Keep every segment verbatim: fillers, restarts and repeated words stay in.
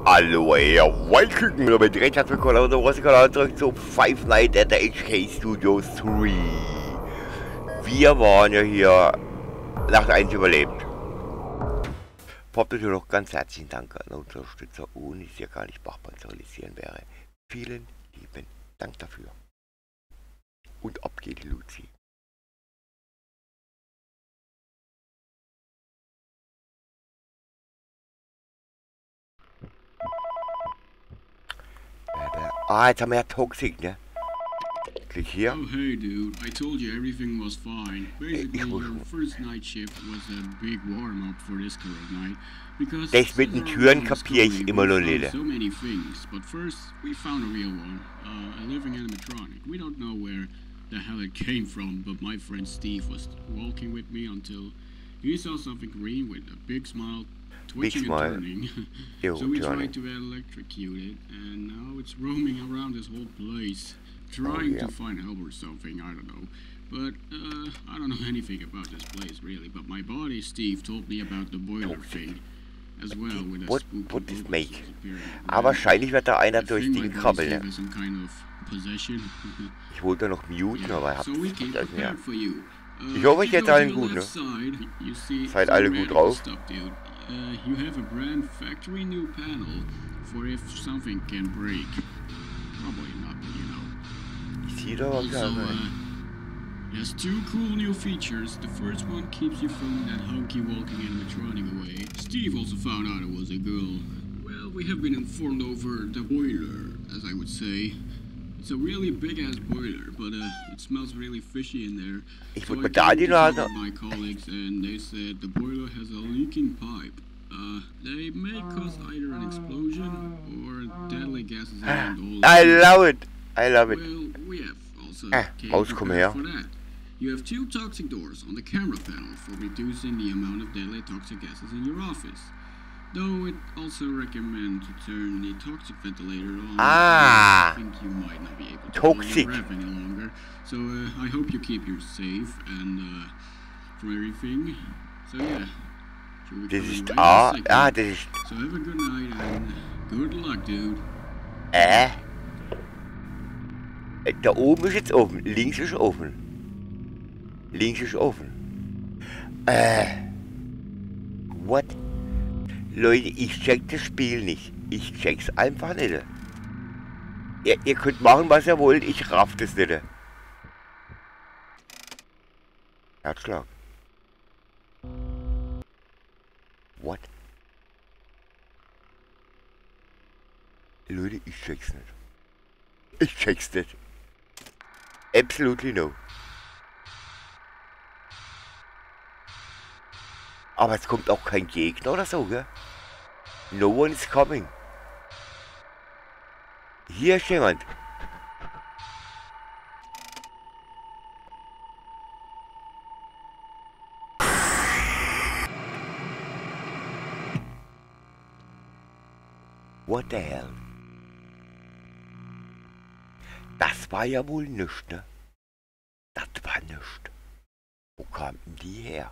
Hallo, ihr Waldküken, und mit recht herzlich willkommen auf dem Kanal zurück zu Five Nights at the H K Studios drei. Wir waren ja hier Nacht eins überlebt. Poppt natürlich noch ganz herzlichen Dank an unsere Unterstützer, ohne es ja gar nicht machbar zu realisieren wäre. Vielen lieben Dank dafür. Und ab geht die Luzi. Ah, jetzt haben wir ja Toxic, ne? Klick hier. Oh, hey, dude. I told you everything was fine. Basically, your first night shift was a big warm-up for this current night. Because das mit den Türen kapiere ich immer noch nicht. So many things, but first we found a real one, uh, a living animatronic. We don't know where the hell it came from, but my friend Steve was walking with me until he saw something green with a big smile, twitching big and smile. turning. Yo, so we turning. tried to electrocute it, and now it's roaming around this whole place, trying oh, yeah. to find help or something. I don't know. But, uh, I don't know anything about this place, really. But my buddy, Steve, told me about the boiler thing. As well, with a what spooky what this boat make? disappearing. Aber wahrscheinlich wird da einer I durch think Ding my buddy krabbeln, Steve ne? has some kind of possession. Ich wollte noch muten, Yeah, aber hab so we came das mehr. prepared for you. Uh, Ich hoffe, if ich you jetzt go to allen the gut, ne? left side, you see Seid some alle gut radical drauf. stuff, dude. Uh, you have a brand factory new panel for if something can break. Probably not, but you know. Ich sehe da aber gar Also, nicht. uh, it has two cool new features. The first one keeps you from that hunky walking animatronic away. Steve also found out it was a girl. Well, we have been informed over the boiler, as I would say. It's a really big ass boiler, but uh, it smells really fishy in there. Ich So würde I mir da talked die to Nase. some of my colleagues, and they said the boiler has a leaking pipe. Uh, they may cause either an explosion or deadly gases around all. I love it. I love it. Well, we have also Ah, came Maus, komm prepared her. for that. You have two toxic doors on the camera panel for reducing the amount of deadly toxic gases in your office. Though it also recommends to turn the toxic ventilator on. Ah. I think you might not be able to Toxic. hold your breath any longer. So uh, I hope you keep your safe and uh, for everything. So yeah. Should we Das come ist in right A. in a second? Ah, das ist. So have a good night and good luck, dude. Äh? Da oben ist jetzt offen. Links ist offen. Links ist offen. Äh. What? Leute, ich check das Spiel nicht. Ich check's einfach nicht. Ihr, ihr könnt machen, was ihr wollt. Ich raff das nicht. Herzschlag. What? Leute, ich check's nicht. Ich check's nicht. Absolutely no. Aber es kommt auch kein Gegner oder so, gell? No one is coming. Hier ist jemand. What the hell? Das war ja wohl nichts, ne? Das war nichts. Wo kamen denn die her?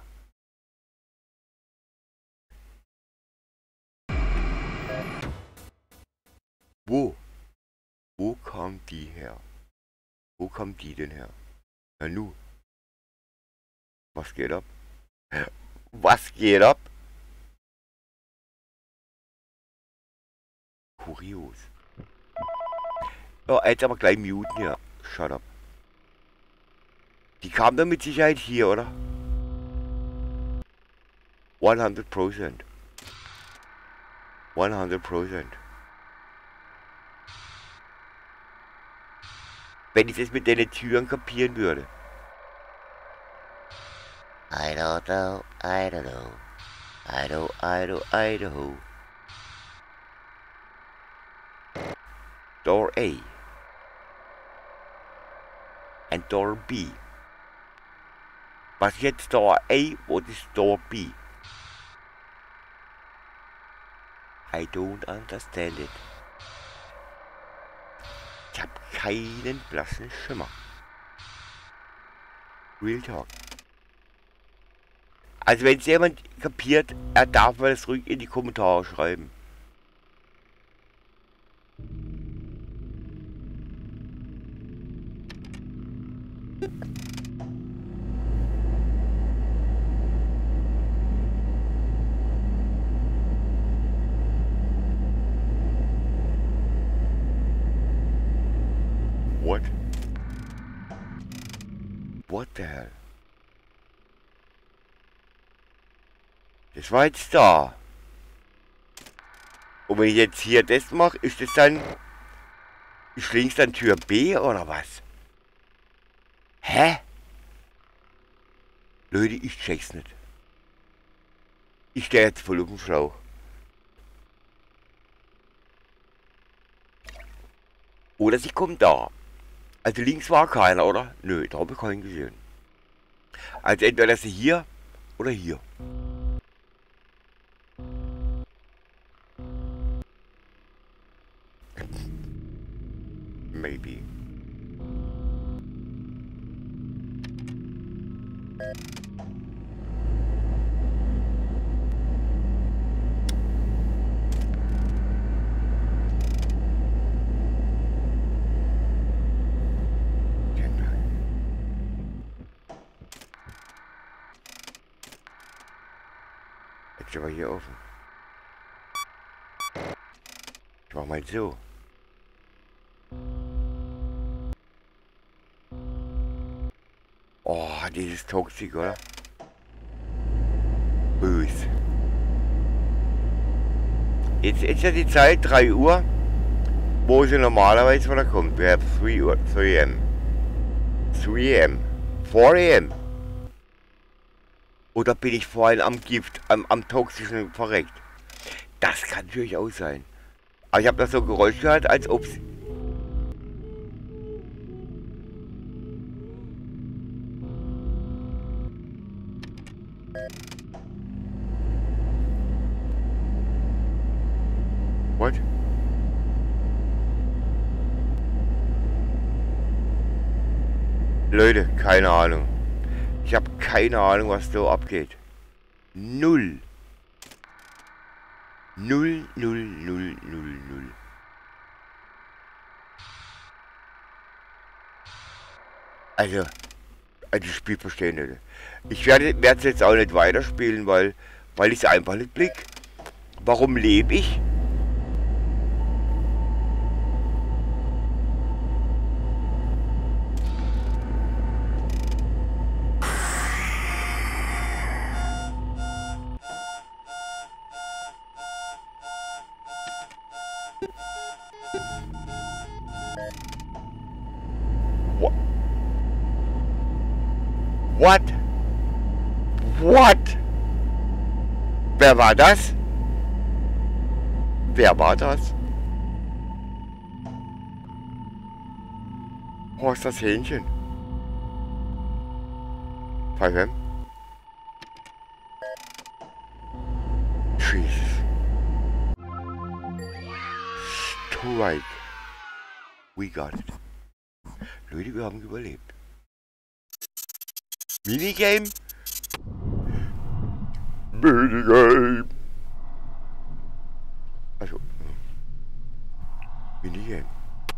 Wo? Wo kam die her? Wo kam die denn her? Na nu. Was geht ab? Was geht ab? Kurios. Oh, jetzt aber gleich muten hier. Shut up. Die kam dann mit Sicherheit hier, oder? hundert Prozent. hundert Prozent. Wenn ich das mit den Türen kapieren würde. I don't know, I don't know. I don't, I don't, I don't know. Door A. And Door B. Was ist jetzt Door A? What is Door B? I don't understand it. Ich habe keinen blassen Schimmer. Real Talk. Also wenn es jemand kapiert, er darf mal das ruhig in die Kommentare schreiben. the hell? Das war jetzt da. Und wenn ich jetzt hier das mache, ist das dann... Ist links dann Tür B oder was? Hä? Leute, ich check's nicht. Ich stehe jetzt voll auf dem Schlauch. Oder sie kommt da. Also links war keiner, oder? Nö, da habe ich keinen gesehen. Also entweder sie hier oder hier. Maybe. Jetzt aber hier offen. Ich mach mal so. Oh, dieses Toxik, oder? Böse. Jetzt ist ja die Zeit drei Uhr, wo sie normalerweise wieder kommt. Wir haben drei Uhr, drei A M drei A M vier A M Oder bin ich vorhin am Gift, am, am toxischen verreckt? Das kann natürlich auch sein. Aber ich habe das so Geräusch gehört, als ob es... What? Leute, keine Ahnung. Ich habe keine Ahnung, was da abgeht. Null. Null, null, null, null, null. Also, also das Spiel verstehen nicht. Ich werde es jetzt auch nicht weiterspielen, weil, weil ich es einfach nicht blick. Warum lebe ich? What? What? Wer war das? Wer war das? Wo ist das Hähnchen? Bei wem? Jesus. Strike. We got it. Leute, wir haben überlebt. Minigame? Minigame. Also. Minigame.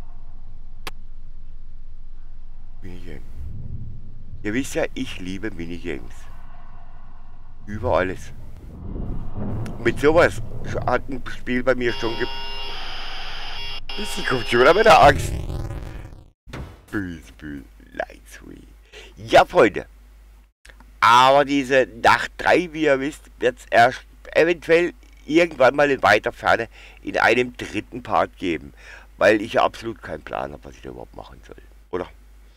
Minigame. Ihr wisst ja, ich liebe Minigames. Über alles. Mit sowas hat ein Spiel bei mir schon ge... Sie kommt schon wieder mit der Axt. Böse, böse. Lightsweet. Ja, Freunde. Aber diese Nacht drei, wie ihr wisst, wird es erst eventuell irgendwann mal in weiter Ferne in einem dritten Part geben. Weil ich ja absolut keinen Plan habe, was ich da überhaupt machen soll. Oder?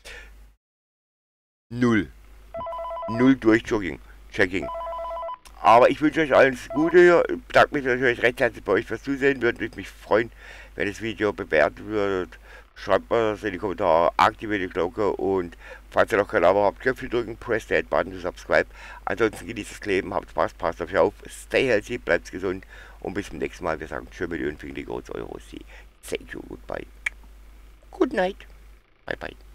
Null. Null Durchchecking. Checking. Aber ich wünsche euch alles Gute hier. Ich bedanke mich natürlich recht herzlich bei euch fürs Zusehen. Würde mich freuen, wenn das Video bewertet wird. Schreibt mal das in die Kommentare, aktiviert die Glocke und falls ihr noch kein Abo habt, Knöpfchen drücken, press the Button to subscribe. Ansonsten genießt das Leben, habt Spaß, passt auf euch auf, stay healthy, bleibt gesund und bis zum nächsten Mal. Wir sagen tschüss mit den Finger, die Euro, Thank you, goodbye. Good night. Bye bye.